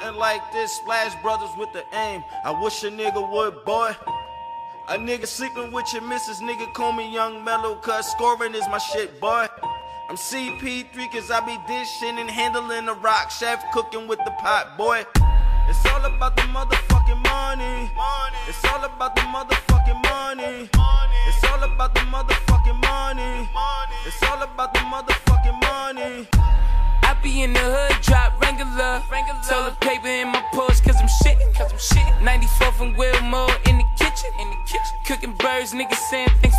And like this, Splash Brothers with the aim. I wish a nigga would, boy. A nigga sleeping with your missus, nigga call me Young Mellow, cause scoring is my shit, boy. I'm CP3 cause I be dishing and handling the rock, chef cooking with the pot, boy. It's all about the motherfucking money. It's all about the motherfucking money. It's all about the motherfucking money. It's all about the motherfucking money. I be in the hood, drop Wrangler. Toilet paper in my purse cause I'm shitting. 94 from Wilmore in the kitchen. Cooking birds, niggas saying things.